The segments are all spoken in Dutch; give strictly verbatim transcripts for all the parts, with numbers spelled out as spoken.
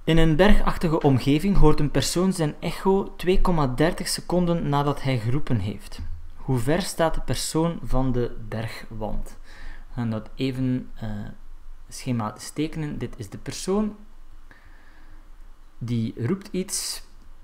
In een bergachtige omgeving hoort een persoon zijn echo twee komma dertig seconden nadat hij geroepen heeft. Hoe ver staat de persoon van de bergwand? We gaan dat even uh, schematisch tekenen. Dit is de persoon die roept iets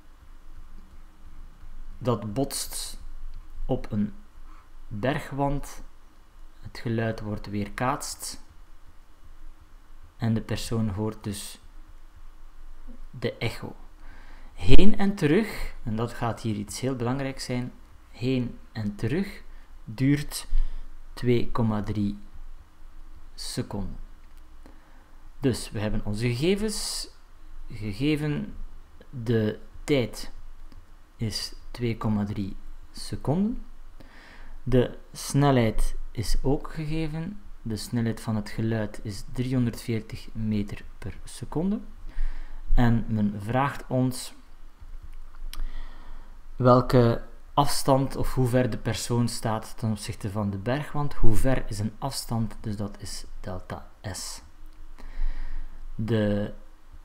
dat botst op een bergwand. Het geluid wordt weerkaatst en de persoon hoort dus de echo. Heen en terug, en dat gaat hier iets heel belangrijks zijn, heen en terug duurt twee komma drie seconden. Dus we hebben onze gegevens gegeven. De tijd is twee komma drie seconden. De snelheid is ook gegeven. De snelheid van het geluid is driehonderdveertig meter per seconde. En men vraagt ons welke afstand of hoe ver de persoon staat ten opzichte van de bergwand. Hoe ver is een afstand, dus dat is delta S. De,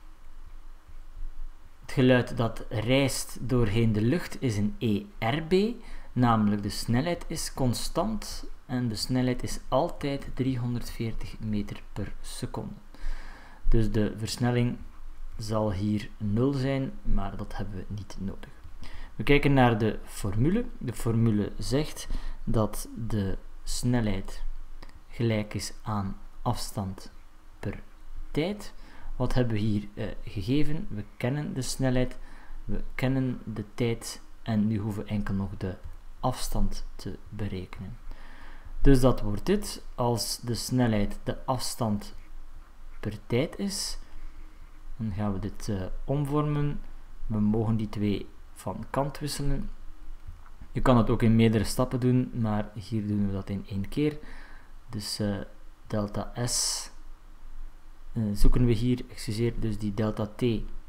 het geluid dat reist doorheen de lucht is een E R B, namelijk de snelheid is constant en de snelheid is altijd driehonderdveertig meter per seconde. Dus de versnelling zal hier nul zijn, maar dat hebben we niet nodig. We kijken naar de formule. De formule zegt dat de snelheid gelijk is aan afstand per tijd. Wat hebben we hier uh, gegeven? We kennen de snelheid, we kennen de tijd en nu hoeven we enkel nog de afstand te berekenen. Dus dat wordt dit. Als de snelheid de afstand per tijd is, dan gaan we dit uh, omvormen. We mogen die twee van kant wisselen. Je kan het ook in meerdere stappen doen, maar hier doen we dat in één keer. Dus uh, delta S uh, zoeken we hier, excuseer, dus die delta T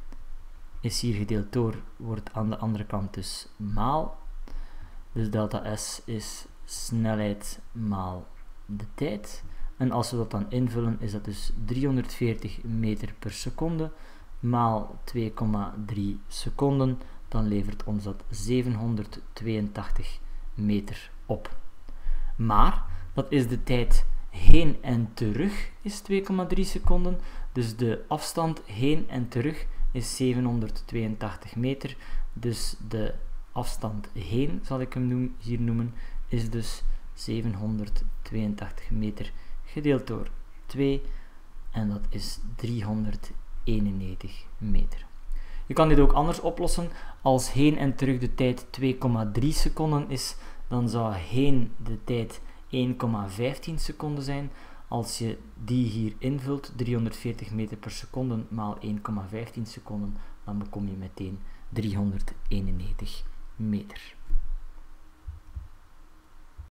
is hier gedeeld door, wordt aan de andere kant dus maal. Dus delta S is snelheid maal de tijd. En als we dat dan invullen, is dat dus driehonderdveertig meter per seconde maal twee komma drie seconden. Dan levert ons dat zevenhonderdtweeëntachtig meter op. Maar dat is de tijd heen en terug is twee komma drie seconden. Dus de afstand heen en terug is zevenhonderdtweeëntachtig meter. Dus de afstand heen, zal ik hem noem, hier noemen, is dus zevenhonderdtweeëntachtig meter gedeeld door twee. En dat is driehonderdeenennegentig meter. Je kan dit ook anders oplossen. Als heen en terug de tijd twee komma drie seconden is, dan zou heen de tijd één komma vijftien seconden zijn. Als je die hier invult, driehonderdveertig meter per seconde maal één komma vijftien seconden, dan bekom je meteen driehonderdeenennegentig meter.